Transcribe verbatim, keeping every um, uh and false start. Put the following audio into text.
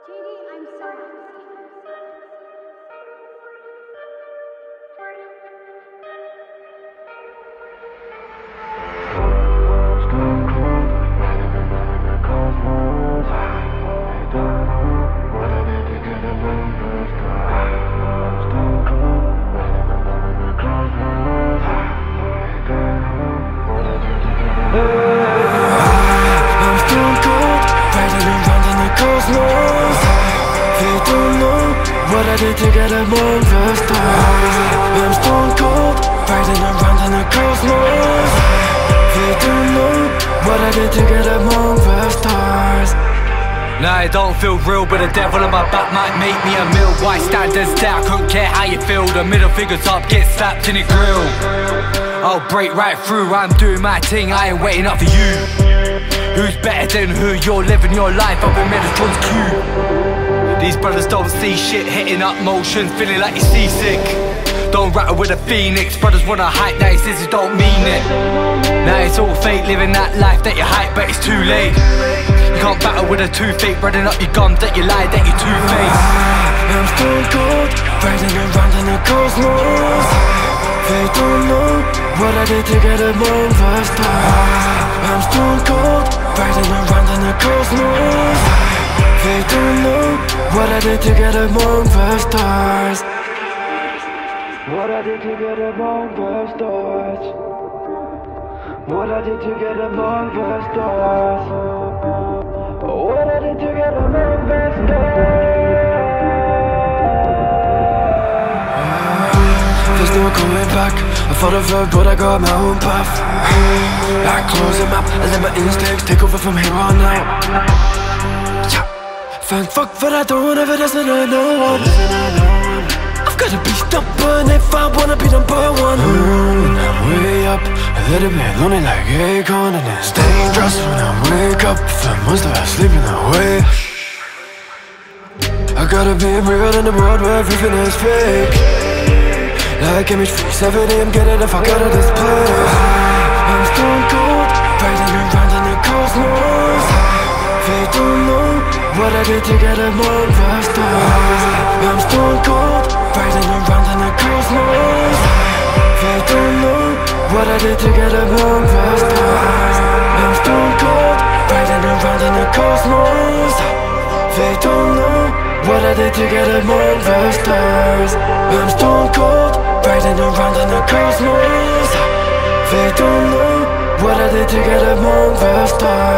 J D, I'm sorry. I'm stone cold, riding around in the cosmos. They don't know what I did to get among the stars. I'm stone cold, riding around in the cosmos. They don't know what I did to get among the stars. Nah, it don't feel real, but the devil on my back might make me a meal. White standards there, I couldn't care how you feel. The middle fingers up, get slapped in the grill. I'll break right through, I'm doing my thing, I ain't waiting up for you. Who's better than who? You're living your life up in Metatron's queue. These brothers don't see shit, hitting up motions, feeling like you're seasick. Don't rattle with a phoenix, brothers wanna hype, now he says it don't mean it. Now it's all fake, living that life that you hype, but it's too late. You can't battle with a toothache, running up your gums that you lie, that you two-faced. I'm stone cold, riding around in the cosmos. They don't know what I did to get among the stars. I'm stone cold, riding around in the cosmos. They don't know what I did to get among the stars. What I did to get among the stars. What I did to get among the stars. What I did to get among the stars. There's no coming back. I thought of her, but I got my own path. I close the map, I let my instincts take over from here on out. Yeah. Thank fuck for I don't ever listen to no one. I've gotta be stubborn if I wanna be number one. mm, I'm way up, a little bit lonely like Akon. And it's dangerous when I wake up. If I must have sleeping away. I gotta be real in the world where everything is fake. Like image three seventy, I'm getting the fuck out of this place. I'm stone cold, riding around in the cosmos. They don't know what I did to get among the stars. I'm stone cold, riding around in the cosmos. They don't know what I did to get among the stars. I'm stone cold, riding around in the cosmos. They don't know what I did to get among the stars. I'm stone cold, riding around in the cosmos. They don't know what I did to get among the stars.